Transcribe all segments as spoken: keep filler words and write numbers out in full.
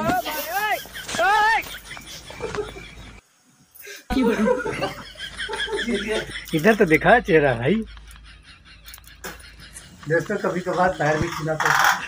इधर तो दिखा चेहरा भाई। दोस्तों कभी कभार पैर भी छूना पड़ता है।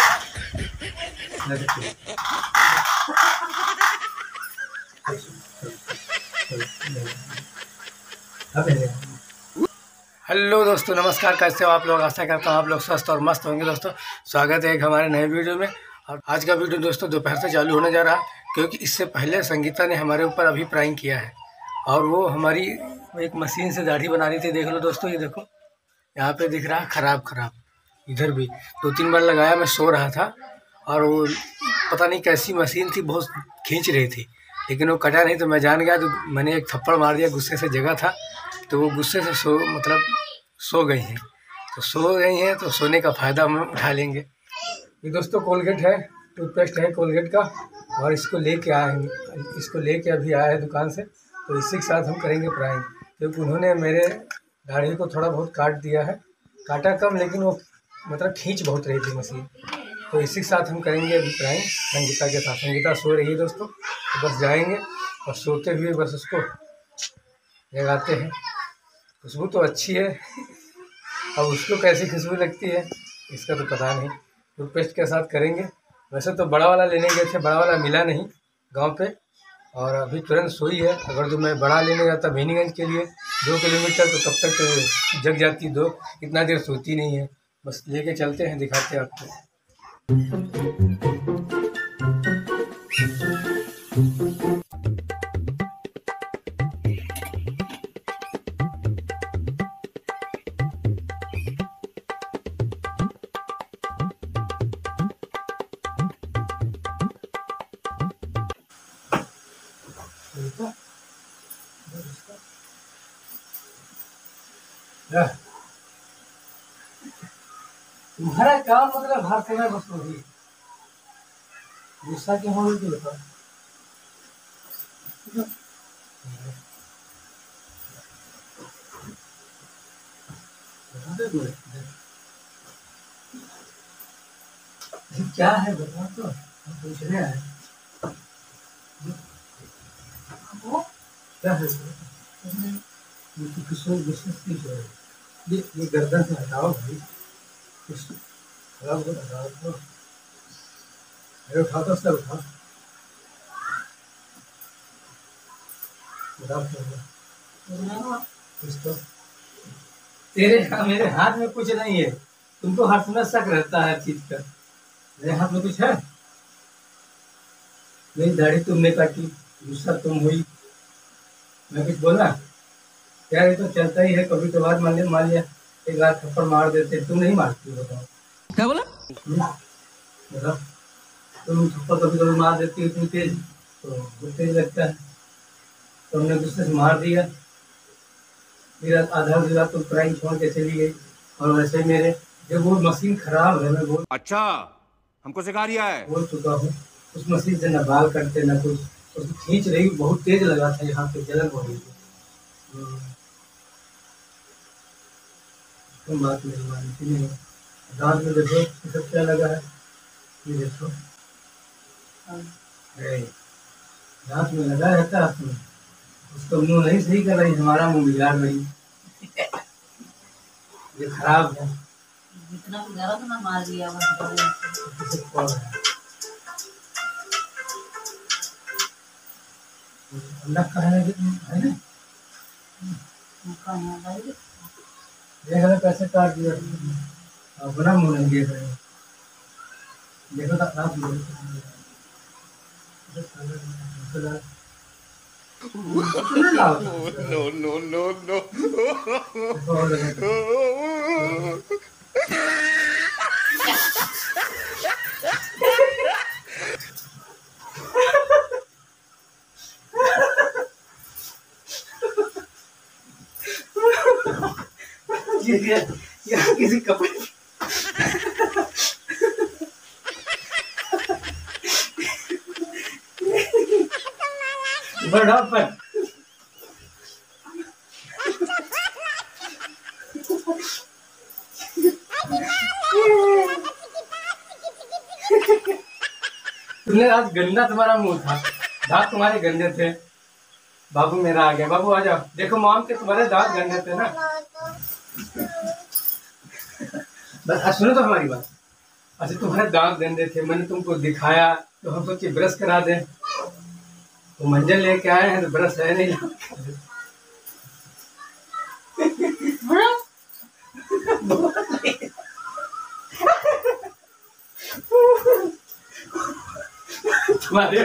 हेलो दोस्तों, नमस्कार। कैसे हो आप लोग? आशा करता हूँ आप लोग स्वस्थ और मस्त होंगे। दोस्तों स्वागत है एक हमारे नए वीडियो में। और आज का वीडियो दोस्तों दोपहर से चालू होने जा रहा है, क्योंकि इससे पहले संगीता ने हमारे ऊपर अभी प्रैंक किया है। और वो हमारी एक मशीन से दाढ़ी बना रही थी। देख लो दोस्तों, ये देखो यहाँ पे दिख रहा है खराब खराब। इधर भी दो तीन बार लगाया, मैं सो रहा था और वो पता नहीं कैसी मशीन थी, बहुत खींच रही थी, लेकिन वो कटा नहीं। तो मैं जान गया, तो मैंने एक थप्पड़ मार दिया। गुस्से से जगह था तो वो गुस्से से सो मतलब सो गई हैं। तो सो गई हैं तो सोने का फ़ायदा हम उठा लेंगे। ये दोस्तों कोलगेट है, टूथपेस्ट है कोलगेट का, और इसको लेके आएंगे। इसको लेके अभी आया है दुकान से, तो इसी के साथ हम करेंगे प्रैंक। क्योंकि उन्होंने मेरे दाढ़ी को थोड़ा बहुत काट दिया है, काटा कम, लेकिन वो मतलब खींच बहुत रही थी मशीन। तो इसी के साथ हम करेंगे अभी प्रैंक संगीता के साथ। संगीता सो रही है दोस्तों, तो बस जाएंगे और सोते हुए बस उसको जगाते हैं। खुशबू तो अच्छी है, अब उसको कैसी खुशबू लगती है इसका तो पता नहीं। टूथपेस्ट के साथ करेंगे। वैसे तो बड़ा वाला लेने गए थे, बड़ा वाला मिला नहीं गांव पे, और अभी तुरंत सोई है। अगर जो मैं बड़ा लेने जाता भीनीगंज के लिए दो किलोमीटर, तो तब तक तो जग जाती। दो इतना देर सोती नहीं है। बस लेके चलते हैं, दिखाते हैं आपको। तुम्हारा काम मतलब हर समय बस वही गुस्सा क्यों हो रही है? क्या है बता तो, हम पूछ रहे हैं क्या है। ये ये गर्दन से हटाओ भाई, खराब हो हटाओ तो। अरे उठा तो सर, उठा तो तेरे हाँ, मेरे हाथ में कुछ नहीं है। तुमको हर समय शक रहता है हर चीज का। मेरे हाथ में कुछ है नहीं। दाढ़ी तुमने काटी, गुस्सा तुम हुई, मैं कुछ बोला यार? ये तो चलता ही है। कभी कभार मान लिया मान लिया एक बार थप्पड़ मार देते, तुम नहीं मारती। बताओ क्या बोला? बताओ, तुम थप्पड़ कभी कभी मार देती हो इतनी तेज, तो बहुत तेज लगता है। तुमने गुस्से से मार दिया, फिर आधा दिन तुम प्रैंक छोड़ के चली गई। और वैसे मेरे जब वो मशीन खराब है, मैं बोल अच्छा हमको सिखा रिया है। बोल चुका हूँ, उस मशीन से न बाल कटते न कुछ। उसको खींच रही, बहुत तेज लगा था, यहाँ पे जलन हो रही थी। तुम बात मेरी मानती नहीं। दांत में देखो सब क्या लगा है, ये देखो दांत में लगा रहता है। तुम्हें उसका मुंह नहीं सही कर रही, हमारा मुंह बिगाड़ रही। ये खराब है। जितना गुजारा तो ना मार दिया अल्लाह का है ना। देख रहे कैसे काट दिया, अपना मुंह नहीं देख रहे। देखो तो खराब नो नो नो नो यहाँ किसी कपड़े बड़ा पर तुमने आज गंदा तुम्हारा मुंह था, दांत तुम्हारे गंदे थे। बाबू मेरा आ गया, बाबू आ जाओ। देखो मॉम के तुम्हारे दांत गंदे थे ना। बस सुनो तो हमारी बात। अच्छा तुम्हारे दांत गंदे थे, मैंने तुमको दिखाया तो हम सोचे ब्रश करा दें, तो मंजन लेके आए हैं तो ब्रश है नहीं। तुम्हारे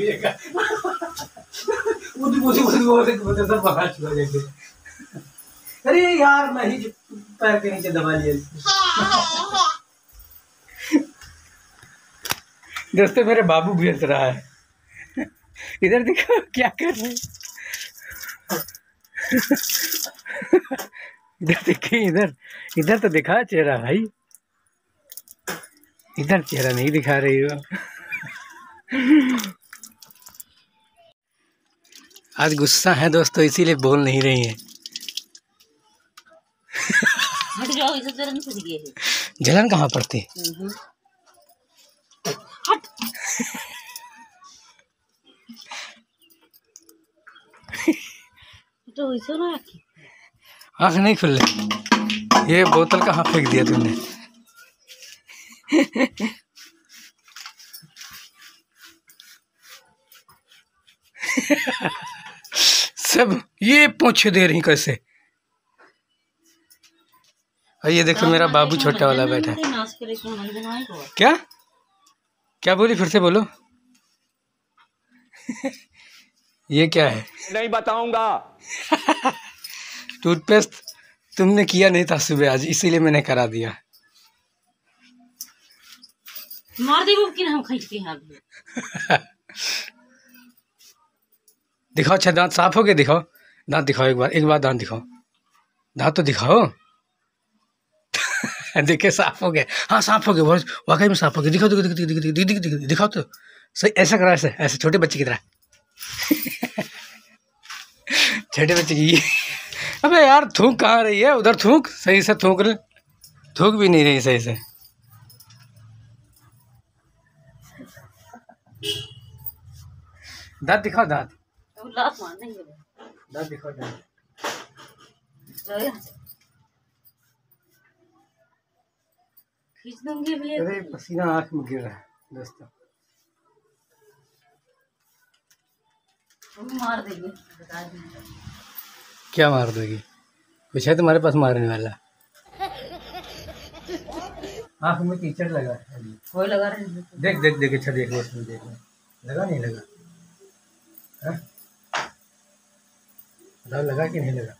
सब बाहर चला जाएंगे। अरे यार मैं ही पैर के नीचे दबा लिया। दोस्तों मेरे बाबू भी हंस रहा है। इधर देखो क्या कर रहे हैं। इधर देखिए, इधर इधर तो दिखा चेहरा भाई, इधर चेहरा नहीं दिखा रही हो। आज गुस्सा है दोस्तों, इसीलिए बोल नहीं रही है। जलन कहाँ पड़ती? तो आँख नहीं खुल रही। ये बोतल कहाँ फेंक दिया तुमने? सब ये पूछ दे रही कैसे। और ये देखो मेरा बाबू छोटा वाला बैठा है। क्या क्या बोली, फिर से बोलो। ये क्या है? नहीं बताऊंगा। टूथपेस्ट तुमने किया नहीं था सुबह आज, इसीलिए मैंने करा दिया। मार दे वो कि हम खींचते हैं। दिखाओ, अच्छा दांत साफ हो गए, दिखाओ दांत दिखाओ एक बार, एक बार दांत दिखाओ, दांत तो दिखाओ। देखे साफ हो गए। हाँ साफ हो गए, वाकई में साफ हो गए। दिखाओ दिखाओ दिखाओ दिखाओ दिखाओ दिखाओ दिखाओ तो सही, ऐसा करा, ऐसे ऐसे छोटे बच्चे की तरह। छोटे बच्चे की। अबे यार थूक कहाँ रही है? उधर थूक, सही से थूक ले। थूक भी नहीं रही सही से। दांत दिखाओ, दांत दांत दिखाओ, दांत। खींच दूंगी भैया। अरे पसीना आँख में गिर रहा है दोस्तों। मार देंगे, बता देंगे। क्या मार दोगी? कुछ है तुम्हारे पास मारने वाला? आँख में कीचड़ लगा है। कोई लगा रहे? देख देख देख, अच्छा देख, उसमें देख, लगा नहीं लगा? हाँ बताओ लगा कि नहीं लगा?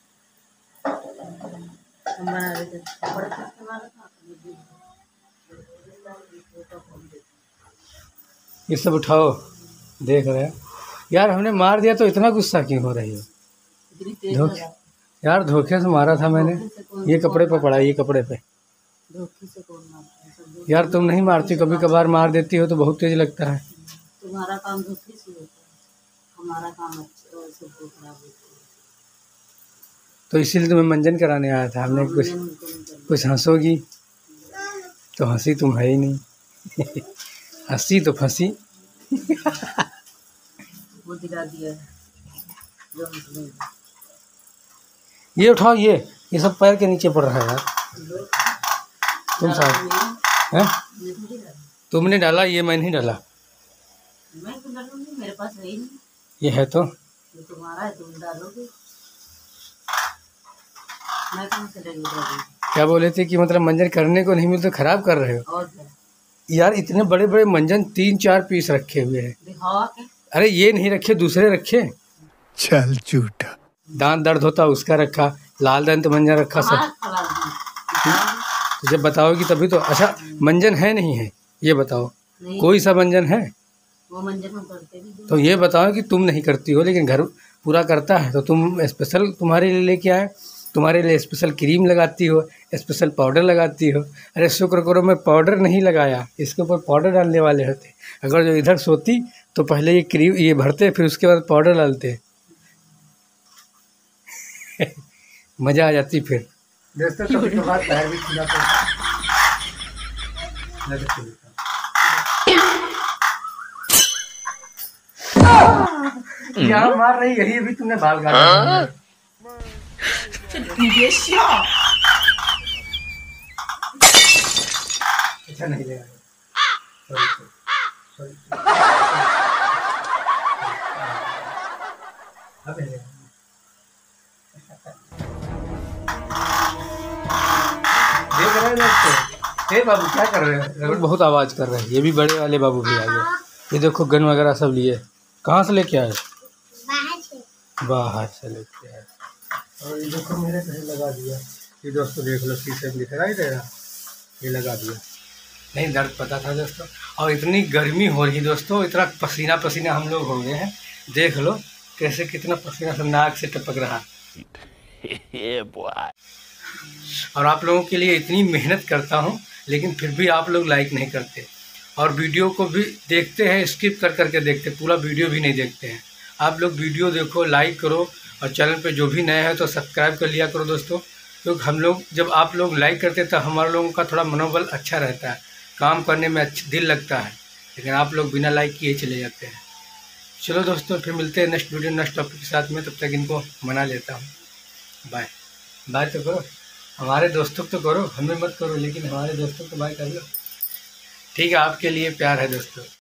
ये सब उठाओ, देख रहे हैं यार। हमने मार दिया तो इतना गुस्सा क्यों हो रही है? धोखे यार, धोखे से मारा था मैंने। ये कपड़े पे पड़ा, ये कपड़े पे। यार तुम नहीं मारती, कभी कभार मार देती हो तो बहुत तेज लगता है। तुम्हारा काम धोखे से होता है, हमारा काम अच्छा सबको खराब होता है। तो इसीलिए तुम्हें मंजन कराने आया था हमने। कुछ कुछ हंसोगी तो हंसी तुम है ही नहीं। हंसी तो फंसी। वो दिला दिया है जो नहीं। ये उठाओ, ये ये सब पैर के नीचे पड़ रहा है यार। तुम साथ हैं? तुमने डाला, ये मैं नहीं डाला। मैं तो डालूंगी, मेरे पास है ही नहीं। ये है तो ये तुम्हारा है, तुम डालोगे। मैं कहाँ से डालूंगी? क्या बोले थे कि मतलब मंजन करने को नहीं मिलते, तो खराब कर रहे हो। और क्या? यार इतने बड़े बड़े मंजन तीन चार पीस रखे हुए हैं। दिखाओ के। अरे ये नहीं रखे, दूसरे रखे। चल झूठा। दांत दर्द होता उसका रखा, लाल दंत मंजन रखा सब। तो जब बताओगी तभी तो। अच्छा मंजन है नहीं है ये बताओ? कोई सा मंजन है? वो मंजन हम करते भी। तो ये बताओ कि तुम नहीं करती हो लेकिन घर पूरा करता है, तो तुम स्पेशल तुम्हारे लिए लेके आए, तुम्हारे लिए स्पेशल क्रीम लगाती हो, स्पेशल पाउडर लगाती हो। अरे शुक्र करो मैं पाउडर नहीं लगाया, इसके ऊपर पाउडर डालने वाले होते। अगर जो इधर सोती तो पहले ये क्रीम ये भरते, फिर उसके बाद पाउडर डालते। मज़ा आ जाती फिर। दोस्तों कभी कभार पैर भी खुला यहाँ मार रही यही अभी तुमने बाल काटा। अच्छा नहीं लेगा। सॉरी सॉरी अब ले देख रहे हैं दोस्तों। हे बाबू क्या कर रहे हैं? बहुत आवाज़ कर रहे हैं। ये भी बड़े वाले बाबू भी आ गए। ये देखो गन वगैरह सब लिए। कहाँ से लेके आए? बाहर से। बाहर से लेके आए। और ये देखो मेरे कहीं लगा दिया। ये दोस्तों देख लो शीशे में दिख रहा ही रहेगा। ये लगा दिया। नहीं दर्द पता था दोस्तों। और इतनी गर्मी हो रही दोस्तों, इतना पसीना पसीना हम लोग हो गए हैं। देख लो कैसे कितना पसीना सब नाक से टपक रहा। और आप लोगों के लिए इतनी मेहनत करता हूँ, लेकिन फिर भी आप लोग लाइक नहीं करते और वीडियो को भी देखते हैं स्किप कर करके देखते, पूरा वीडियो भी नहीं देखते हैं। आप लोग वीडियो देखो, लाइक करो और चैनल पे जो भी नया है तो सब्सक्राइब कर लिया करो दोस्तों। क्योंकि हम लोग जब आप लोग लाइक करते हैं तो हमारे लोगों का थोड़ा मनोबल अच्छा रहता है, काम करने में अच्छा दिल लगता है। लेकिन आप लोग बिना लाइक किए चले जाते हैं। चलो दोस्तों फिर मिलते हैं नेक्स्ट वीडियो नेक्स्ट टॉपिक के साथ में। तब तक इनको मना लेता हूँ। बाय बाय तो करो, हमारे दोस्तों को तो करो, हमें मत करो, लेकिन हमारे दोस्तों को बाय कर लो। ठीक है, आपके लिए प्यार है दोस्तों।